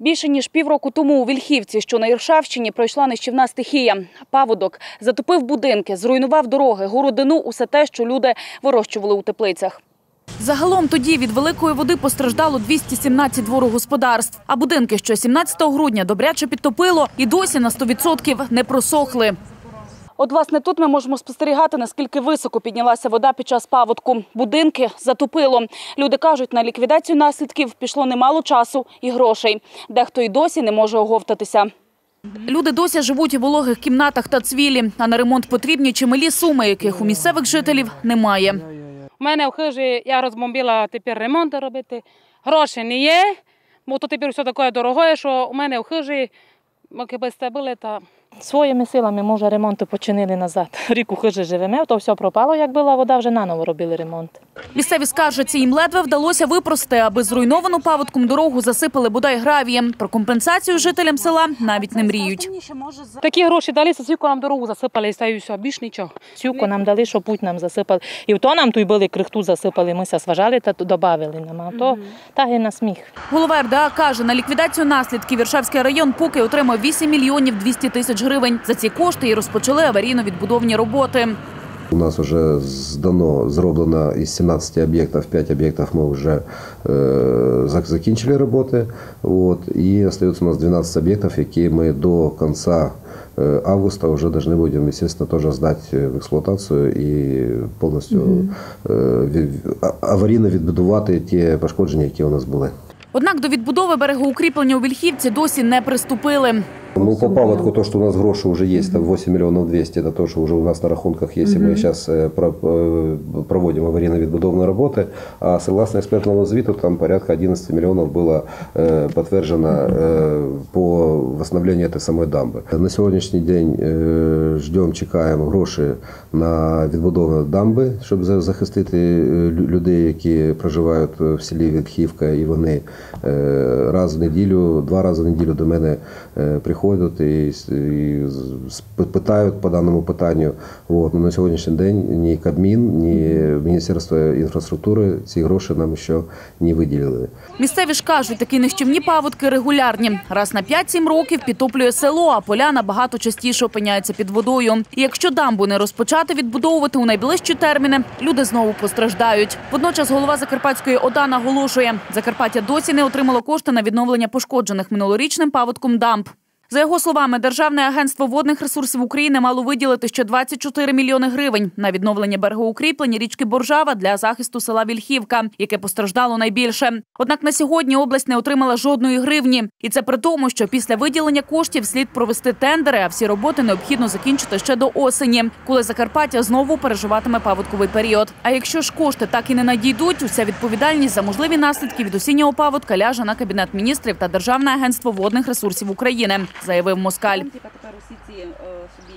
Більше ніж півроку тому у Вільхівці, що на Іршавщині, пройшла нищівна стихія. Паводок затопив будинки, зруйнував дороги, городину – усе те, що люди вирощували у теплицях. Загалом тоді від великої води постраждало 217 дворогосподарств. А будинки, що 17 грудня добряче підтопило, і досі на 100% не просохли. От, власне, тут ми можемо спостерігати, наскільки високо піднялася вода під час паводку. Будинки затопило. Люди кажуть, на ліквідацію наслідків пішло немало часу і грошей. Дехто й досі не може оговтатися. Люди досі живуть у вологих кімнатах та цвілі, а на ремонт потрібні чималі суми, яких у місцевих жителів немає. У мене в хижі, я розбомбила тепер ремонт робити. Гроші не є, бо то тепер все таке дороге, що у мене в хижі, поки без це були, та... Своїми силами, може, ремонту починили назад. Рік у хижі живемо, то все пропало, як була вода, вже наново робили ремонт. Місцеві скаржаться, їм ледве вдалося випрости, аби зруйновану паводком дорогу засипали бодай гравієм. Про компенсацію жителям села навіть не мріють. Такі гроші дали, сівку нам дорогу засипали, і стаю все, більш нічого. Сівку нам дали, що путь нам засипали. І в то нам тут були крихту засипали, ми сважали та додали нам. А то так і на сміх. Голова РДА каже, на ліквідацію наслідків Іршавський район поки отримав 8 мільйонів 200 тисяч гривень. За ці кошти і розпочали аварійно-відбудовні роботи. У нас вже зроблено із 17 об'єктів, 5 об'єктів ми вже закінчили роботи. І залишається у нас 12 об'єктів, які ми до кінця августа вже повинні будемо, звісно, теж здати в експлуатацію і повністю аварійно відбудувати ті пошкодження, які у нас були. Однак до відбудови берегоукріплення у Вільхівці досі не приступили. Ну, по паводку, то, что у нас гроши уже есть, там 8 миллионов 200, это то, что уже у нас на рахунках есть, и мы сейчас проводим аварийно-відбудовные работы, а согласно экспертному звіту, там порядка 11 миллионов было подтверждено по восстановлению этой самой дамбы. На сегодняшний день ждем, чекаємо гроші на відбудову дамби, щоб захистити людей, які проживають в селі Вільхівка, і вони раз в неділю, 2 рази в неділю до мене приходять і питають по даному питанню. На сьогоднішній день ні Кабмін, ні Міністерство інфраструктури ці гроші нам ще не виділили. Місцеві ж кажуть, такі нищівні паводки регулярні. Раз на 5-7 років підтоплює село, а поля набагато частіше опиняються під водою. І якщо дамбу не розпочати відбудовувати у найближчі терміни, люди знову постраждають. Водночас голова Закарпатської ОДА наголошує, Закарпаття досі не отримало кошти на відновлення пошкоджених минулорічним паводком дамб. За його словами, Державне агентство водних ресурсів України мало виділити ще 24 мільйони гривень на відновлення берегоукріплення річки Боржава для захисту села Вільхівка, яке постраждало найбільше. Однак на сьогодні область не отримала жодної гривні. І це при тому, що після виділення коштів слід провести тендери, а всі роботи необхідно закінчити ще до осені, коли Закарпаття знову переживатиме паводковий період. А якщо ж кошти так і не надійдуть, уся відповідальність за можливі наслідки від осіннього паводка ляже на Кабінет міністрів та Державне агентство водних ресурсів України, заявив Москаль.